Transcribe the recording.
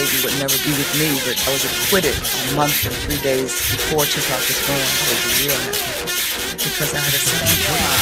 baby would never be with me, but I was acquitted a month and 3 days before Tupac was born. I was a year and a half because I had a second